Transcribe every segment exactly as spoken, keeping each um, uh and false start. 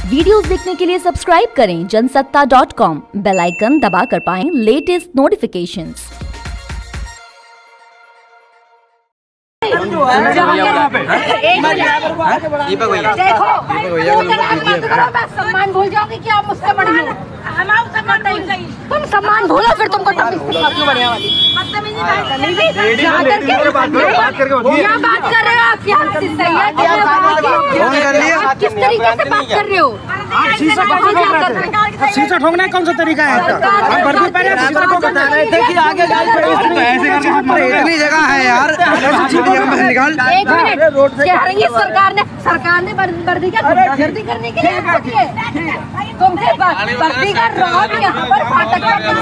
Videos देखने के लिए सब्सक्राइब करें Jansatta dot com, bell icon दबाकर पाएं लेटेस्ट नोटिफिकेशंस। देखो मैं सम्मान भूल जाओगी कि आप मुझसे बड़ी हो। तुम सम्मान भूलो फिर तुमको बढ़िया वाली क्या बात कर रहे हो आप? क्या किस तरीके से बात कर रहे हो? शीशा ठोकना कौन सा तरीका है? हम वर्दी पहले शीशा को बता रहे थे कि आगे इतनी जगह है यार। निकाल एक मिनट, कह रही है सरकार ने सरकार ने वर्दी का भर्ती करने के लिए तुमसे भर्ती कर रहा हूँ यहाँ पर फाटक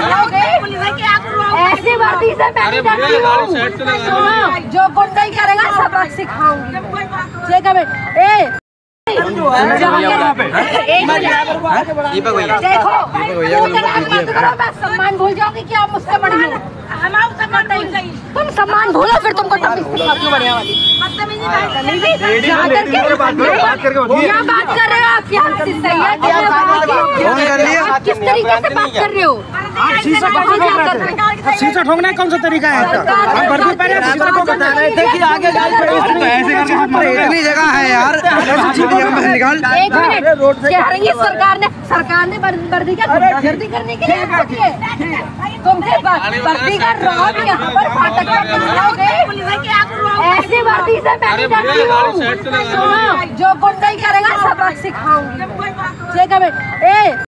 ऐसी वर्दी से मैं डरती हूँ। जो गुंडा करेगा सबक सिखाऊंगी। ठीक है ए देखो मैं सम्मान भूल जाओगी कि आप मुझसे बड़ी हो। तुम सम्मान भूलो फिर तुमको बढ़िया वाली क्या बात कर रहे हो आप? क्या किस तरीके से बात कर रहे हो? शीशा ठोकना कौन सा तरीका है? हम वर्दी पहले शीशा को बता रहे थे कि आगे इतनी जगह है यार। निकाल एक मिनट, कह रही है सरकार ने सरकार ने वर्दी का भर्ती करने के लिए तुमसे भर्ती कर रहा हूँ यहाँ पर फाटक ऐसी वर्दी से मैं डरती हूँ। जो गुंडा करेगा सबक सिखाऊंगी। ठीक है ए